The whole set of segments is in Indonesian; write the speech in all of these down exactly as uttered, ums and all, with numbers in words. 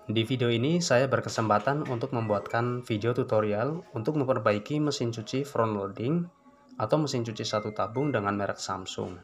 Di video ini saya berkesempatan untuk membuatkan video tutorial untuk memperbaiki mesin cuci front loading atau mesin cuci satu tabung dengan merek Samsung.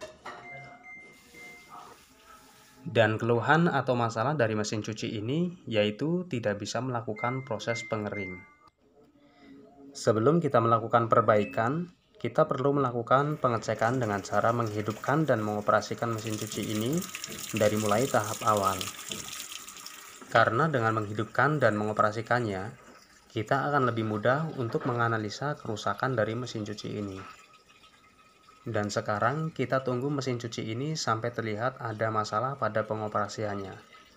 Dan keluhan atau masalah dari mesin cuci ini yaitu tidak bisa melakukan proses pengering. Sebelum kita melakukan perbaikan, kita perlu melakukan pengecekan dengan cara menghidupkan dan mengoperasikan mesin cuci ini dari mulai tahap awal. Karena dengan menghidupkan dan mengoperasikannya, kita akan lebih mudah untuk menganalisa kerusakan dari mesin cuci ini. Dan sekarang kita tunggu mesin cuci ini sampai terlihat ada masalah pada pengoperasiannya.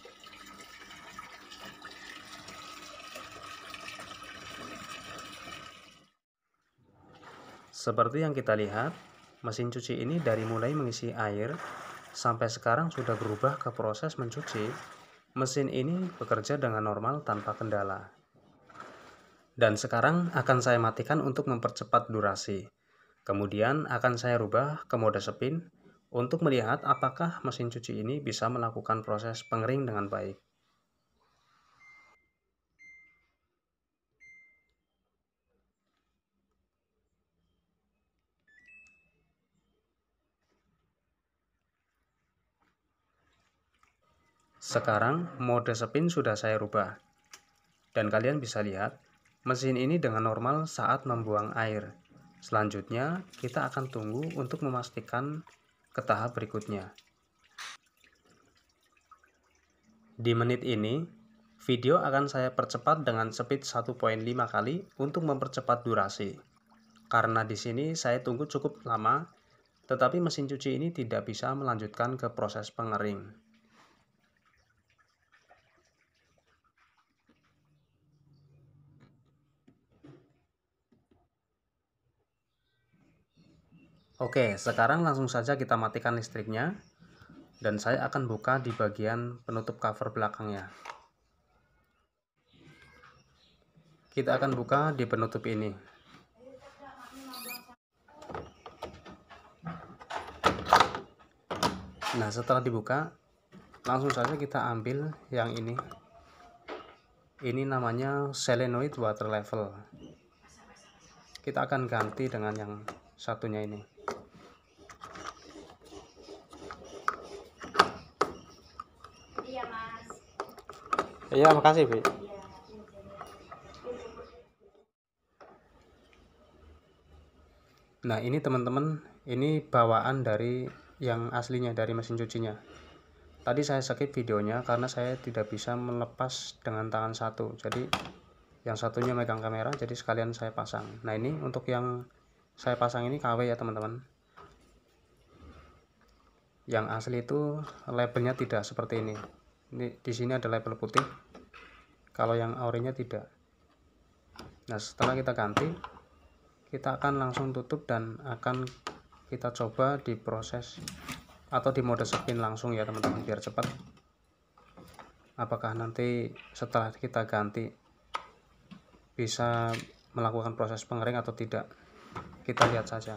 Seperti yang kita lihat, mesin cuci ini dari mulai mengisi air sampai sekarang sudah berubah ke proses mencuci. Mesin ini bekerja dengan normal tanpa kendala. Dan sekarang akan saya matikan untuk mempercepat durasi. Kemudian akan saya rubah ke mode spin untuk melihat apakah mesin cuci ini bisa melakukan proses pengering dengan baik. Sekarang mode spin sudah saya rubah. Dan kalian bisa lihat, mesin ini dengan normal saat membuang air. Selanjutnya, kita akan tunggu untuk memastikan ke tahap berikutnya. Di menit ini, video akan saya percepat dengan speed satu koma lima kali untuk mempercepat durasi. Karena di sini saya tunggu cukup lama, tetapi mesin cuci ini tidak bisa melanjutkan ke proses pengering. Oke, sekarang langsung saja kita matikan listriknya. Dan saya akan buka di bagian penutup cover belakangnya. Kita akan buka di penutup ini. Nah, setelah dibuka, langsung saja kita ambil yang ini. Ini namanya solenoid water level. Kita akan ganti dengan yang satunya ini. Iya, Mas. Iya, makasih, Bu. Nah, ini teman-teman, ini bawaan dari yang aslinya dari mesin cucinya. Tadi saya skip videonya karena saya tidak bisa melepas dengan tangan satu. Jadi yang satunya megang kamera, jadi sekalian saya pasang. Nah, ini untuk yang saya pasang ini K W ya, teman-teman. Yang asli itu labelnya tidak seperti ini. Ini di sini ada label putih. Kalau yang orinya tidak. Nah, setelah kita ganti, kita akan langsung tutup dan akan kita coba di proses atau di mode spin langsung ya, teman-teman, biar cepat. Apakah nanti setelah kita ganti bisa melakukan proses pengering atau tidak? Kita lihat saja.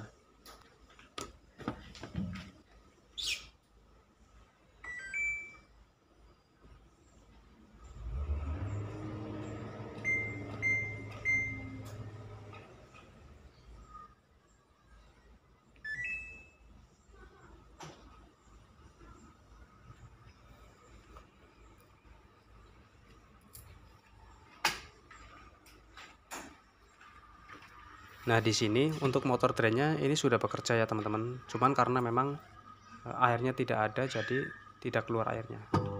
Nah, di sini untuk motor drainnya ini sudah bekerja ya, teman-teman. Cuman karena memang e, airnya tidak ada, jadi tidak keluar airnya.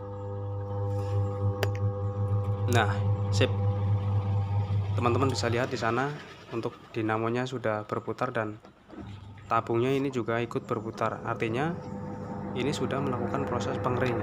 Nah, sip. Teman-teman bisa lihat di sana untuk dinamonya sudah berputar dan tabungnya ini juga ikut berputar. Artinya ini sudah melakukan proses pengering.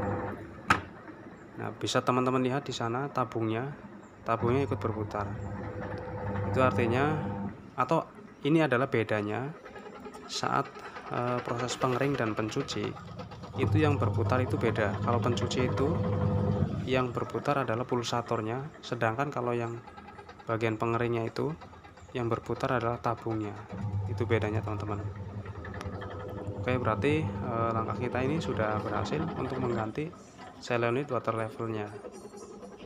Nah, bisa teman-teman lihat di sana tabungnya, tabungnya ikut berputar. Itu artinya atau ini adalah bedanya saat e, proses pengering dan pencuci itu yang berputar itu beda. Kalau pencuci itu yang berputar adalah pulsatornya, sedangkan kalau yang bagian pengeringnya itu yang berputar adalah tabungnya. Itu bedanya, teman-teman. Oke, berarti e, langkah kita ini sudah berhasil untuk mengganti solenoid water levelnya.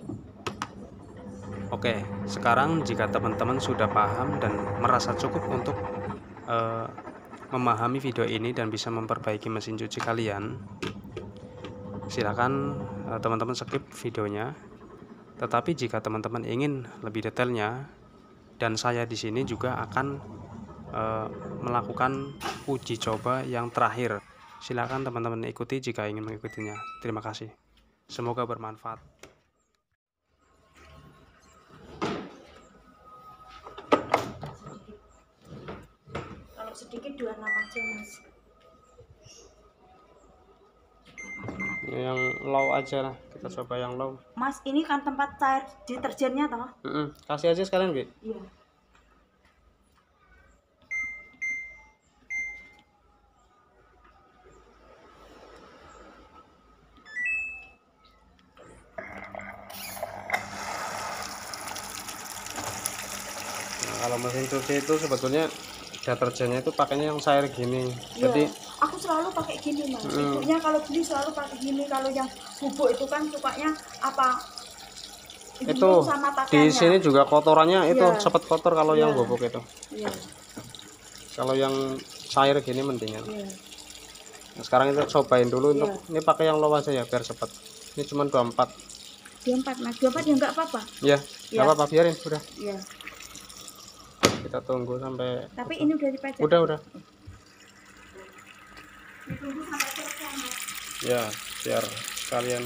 Oke, sekarang jika teman-teman sudah paham dan merasa cukup untuk uh, memahami video ini dan bisa memperbaiki mesin cuci kalian, silakan uh, teman-teman skip videonya. Tetapi jika teman-teman ingin lebih detailnya, dan saya di sini juga akan uh, melakukan uji coba yang terakhir, silakan teman-teman ikuti jika ingin mengikutinya. Terima kasih. Semoga bermanfaat. Kalau sedikit dua puluh enam aja mas. Yang low aja lah, kita coba yang low. Mas, ini kan tempat cair deterjennya toh? Mm-mm. Kasih aja sekalian, Bi. Iya. Nah, kalau mesin cuci itu sebetulnya deterjennya itu pakainya yang cair gini. Iya. Jadi Aku selalu pakai gini mas. Mm. Ibunya kalau beli selalu pakai gini. Kalau yang bubuk itu kan sukanya apa? itu sama di sini juga kotorannya itu Iya. cepet kotor kalau Iya. yang bubuk itu. Iya. Kalau yang cair gini mendingan. Iya. Nah, sekarang kita cobain dulu untuk Iya. ini pakai yang low aja ya biar cepet. Ini cuma dua puluh empat. dua puluh empat mas. dua puluh empat ya nggak apa-apa. Ya, Iya. nggak apa-apa, biarin udah. Iya. Kita tunggu sampai Tapi ini udah dipajang. udah udah. Ditunggu sampai selesai mas. Ya, biar kalian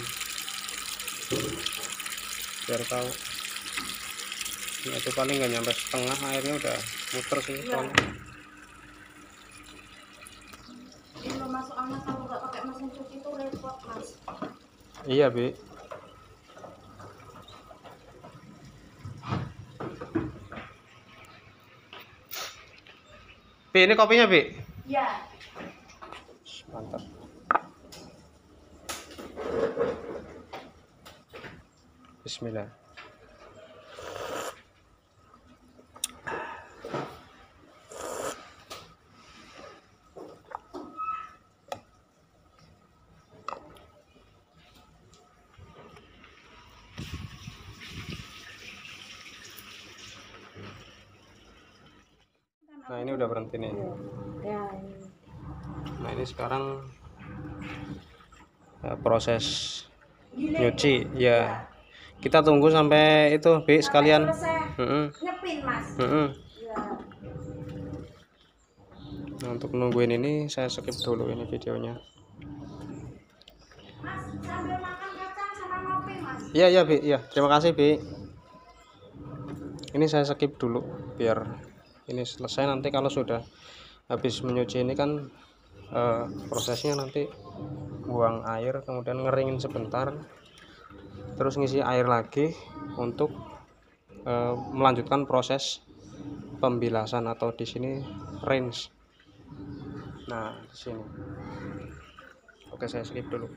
biar tahu. Nah, itu paling nggak nyampe setengah airnya udah muter sih. Iya. Soalnya. Ini lo masuk anak kalau nggak pakai mesin cuci itu repot mas. Iya, Bi. Bi, ini kopinya, Bi. Iya. Mantap. Bismillah. Nah, ini udah berhenti nih. Ya, ini. Nah, ini sekarang uh, proses Giling. nyuci ya. Kita tunggu sampai itu, Bi, sekalian. Selesai Mm-mm. nyepin mas. Mm-mm. Ya. Nah, untuk nungguin ini saya skip dulu ini videonya. Mas sambil makan kacang sama ngopi mas. Iya, iya, Bi. Iya, terima kasih, Bi. Ini saya skip dulu biar ini selesai. Nanti kalau sudah habis menyuci ini kan eh, prosesnya nanti buang air, kemudian ngeringin sebentar, terus ngisi air lagi untuk eh, melanjutkan proses pembilasan atau di sini rinse. Nah, di sini. Oke, saya skip dulu.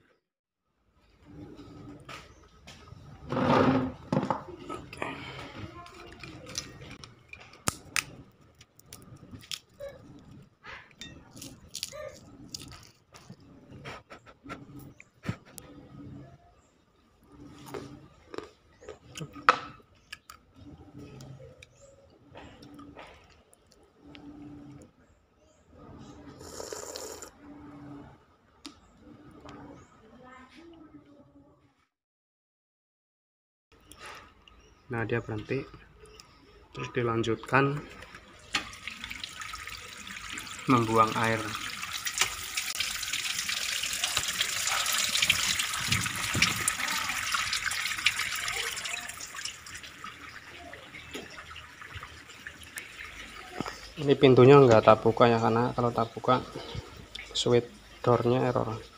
Nah, dia berhenti, terus dilanjutkan membuang air. Ini pintunya enggak tak buka ya, karena kalau tak buka switch door-nya error.